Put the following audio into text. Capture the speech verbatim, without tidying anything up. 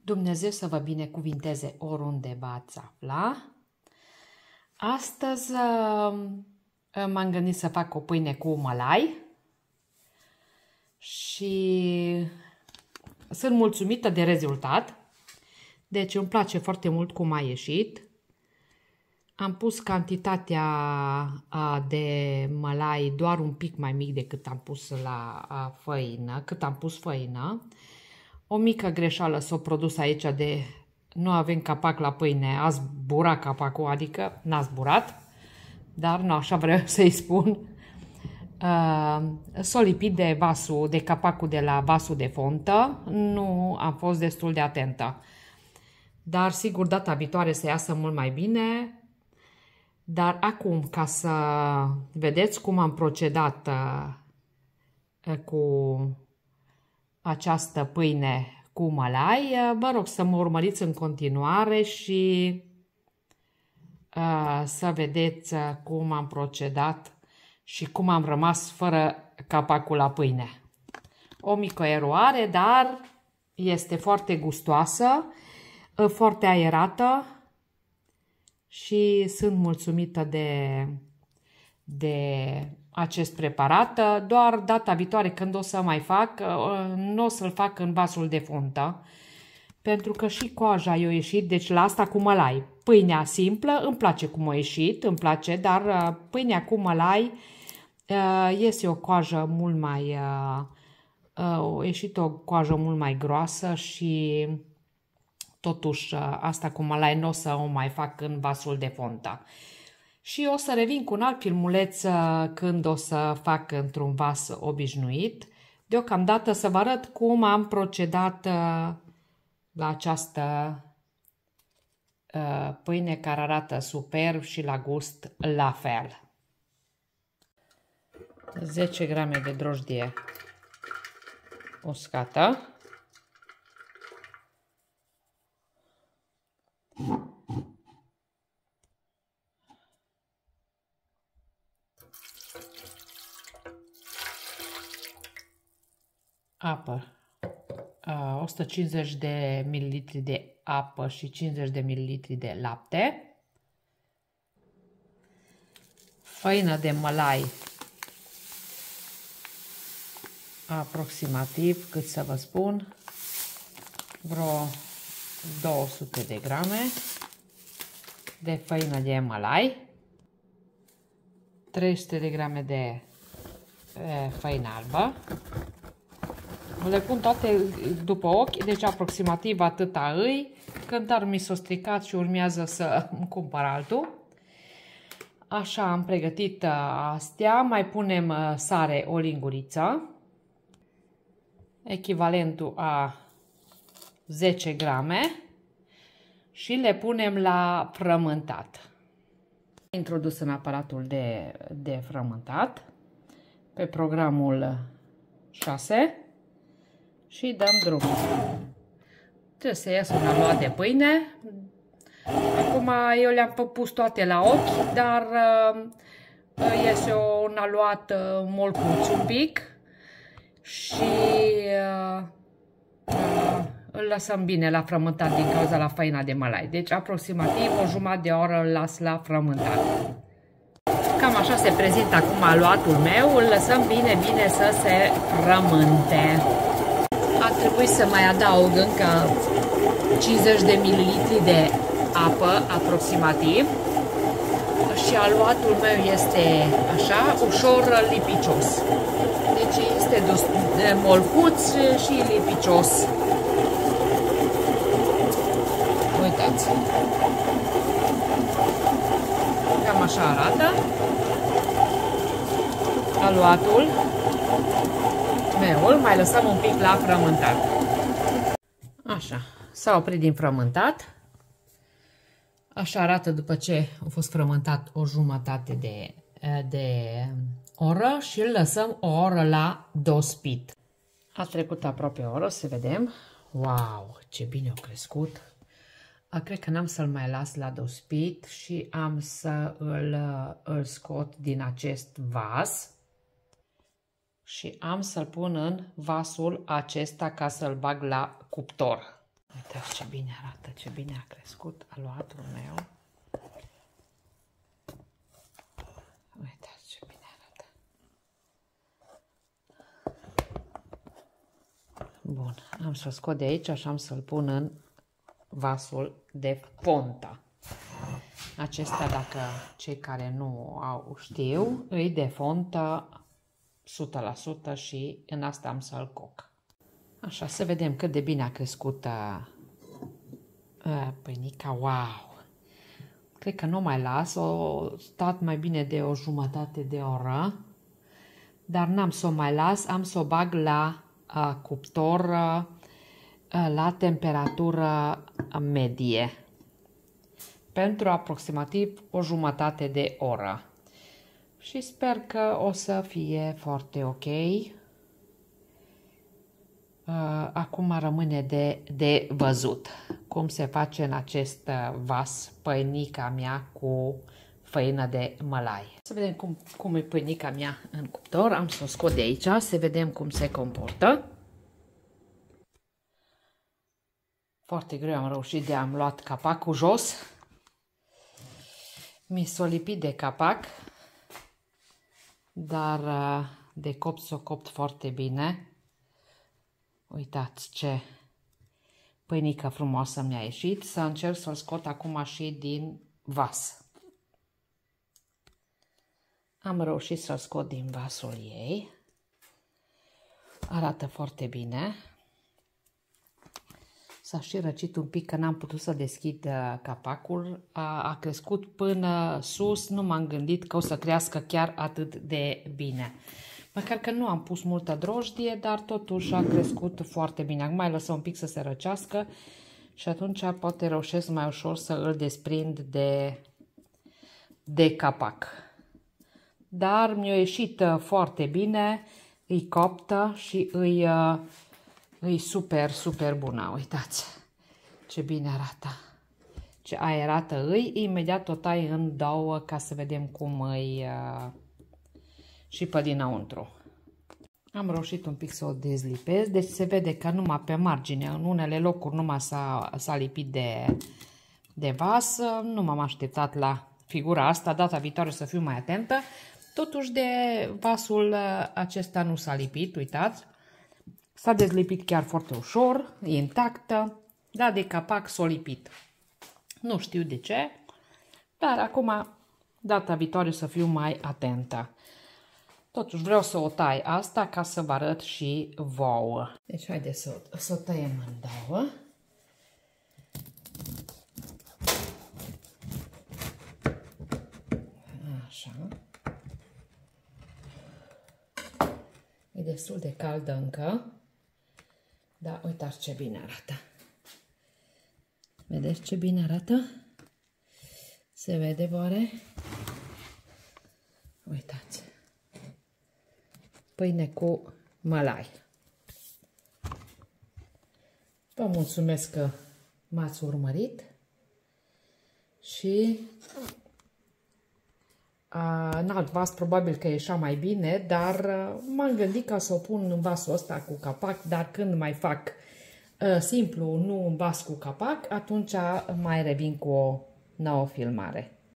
Dumnezeu să vă binecuvinteze oriunde v-ați afla. Astăzi m-am gândit să fac o pâine cu mălai și sunt mulțumită de rezultat. Deci îmi place foarte mult cum a ieșit. Am pus cantitatea de mălai doar un pic mai mic decât am pus la făină, cât am pus făină. O mică greșeală s-a produs aici de nu avem capac la pâine, a zburat capacul, adică n-a zburat, dar nu așa vreau să-i spun. Uh, s-a lipit de vasul, de capacul de la vasul de fontă, nu am fost destul de atentă. Dar sigur data viitoare să iasă mult mai bine. Dar acum, ca să vedeți cum am procedat uh, cu această pâine cu mălai, vă rog să mă urmăriți în continuare și uh, să vedeți cum am procedat și cum am rămas fără capacul la pâine. O mică eroare, dar este foarte gustoasă, foarte aerată și sunt mulțumită de, de acest preparat. Doar data viitoare când o să mai fac, nu o să-l fac în vasul de fontă, pentru că și coaja i-a ieșit, deci la asta cu mălai. Pâinea simplă îmi place cum a ieșit, îmi place, dar pâinea cu mălai iese o coajă mult mai, a ieșit o coajă mult mai groasă și totuși asta cu mălai nu o să o mai fac în vasul de fontă. Și o să revin cu un alt filmuleț când o să fac într-un vas obișnuit. Deocamdată să vă arăt cum am procedat la această pâine care arată superb și la gust la fel. zece grame de drojdie uscată. Apă, o sută cincizeci de mililitri de apă și cincizeci de mililitri de lapte, făină de mălai, aproximativ, cât să vă spun, vreo două sute de grame de făină de mălai, trei sute de grame de făină albă. Le pun toate după ochi, deci aproximativ atâta îi. Cântarul mi s-a stricat și urmează să îmi cumpăr altul. Așa am pregătit astea. Mai punem sare o linguriță, echivalentul a zece grame, și le punem la frământat. Introdus în aparatul de, de frământat pe programul șase. Și dăm drum. Trebuie să iasă un aluat de pâine. Acum eu le-am pus toate la ochi, dar uh, iese un aluat uh, molcuț un pic și uh, uh, îl lăsăm bine la frământat din cauza la făina de mălai. Deci aproximativ o jumătate de oră îl las la frământat. Cam așa se prezintă acum aluatul meu. Îl lăsăm bine, bine să se frământe. Ar trebui să mai adaug încă cincizeci de mililitri de apă aproximativ și aluatul meu este așa, ușor lipicios. Deci este de molcuț și lipicios. Uitați. Cam așa arată aluatul meu. Mai lăsăm un pic la frământat. Așa, s-a oprit din frământat. Așa arată după ce a fost frământat o jumătate de, de oră și îl lăsăm o oră la dospit. A trecut aproape o oră, să vedem. Wow, ce bine a crescut! Cred că n-am să-l mai las la dospit și am să îl, îl scot din acest vas. Și am să-l pun în vasul acesta ca să-l bag la cuptor. Uitați ce bine arată, ce bine a crescut aluatul meu. Uitați ce bine arată. Bun, am să-l scot de aici și am să-l pun în vasul de fontă. Acesta, dacă cei care nu au știu, îi de fontă o sută la sută și în asta am să-l coc. Așa, să vedem cât de bine a crescut uh, uh, pâinica. Wow! Cred că nu mai las, o stat mai bine de o jumătate de oră, dar n-am să o mai las, am să o bag la uh, cuptor uh, la temperatură medie pentru aproximativ o jumătate de oră. Și sper că o să fie foarte ok. Acum rămâne de, de văzut cum se face în acest vas pâinica mea cu făină de mălai. Să vedem cum, cum e pâinica mea în cuptor. Am să o scot de aici, să vedem cum se comportă. Foarte greu am reușit de am luat capacul jos. Mi s-o lipit de capac, dar de copt s-o copt foarte bine. Uitați ce pâinică frumoasă mi-a ieșit. Să încerc să-l scot acum și din vas. Am reușit să-l scot din vasul ei. Arată foarte bine. S-a și răcit un pic că n-am putut să deschid capacul. A, a crescut până sus. Nu m-am gândit că o să crească chiar atât de bine. Măcar că nu am pus multă drojdie, dar totuși a crescut foarte bine. Acum mai lăsăm un pic să se răcească și atunci poate reușesc mai ușor să îl desprind de, de capac. Dar mi-a ieșit foarte bine, îi coptă și îi, îi super, super bună. Uitați ce bine arată, ce aerată îi. Imediat o tai în două ca să vedem cum îi... și pe dinăuntru. Am reușit un pic să o dezlipez, deci se vede că numai pe margine, în unele locuri numai s-a lipit de, de vas. Nu m-am așteptat la figura asta, data viitoare să fiu mai atentă. Totuși de vasul acesta nu s-a lipit, uitați. S-a dezlipit chiar foarte ușor, e intactă, dar de capac s-a lipit. Nu știu de ce, dar acum data viitoare să fiu mai atentă. Totuși vreau să o tai asta ca să vă arăt și vouă. Deci haideți să, să o tăiem în două. Așa. E destul de caldă încă. Dar uitați ce bine arată. Vedeți ce bine arată? Se vede oare? Uitați. Pâine cu mălai. Vă mulțumesc că m-ați urmărit și a, în alt vas probabil că ieșea mai bine, dar m-am gândit ca să o pun în vasul ăsta cu capac, dar când mai fac a, simplu, nu în vas cu capac, atunci mai revin cu o nouă filmare.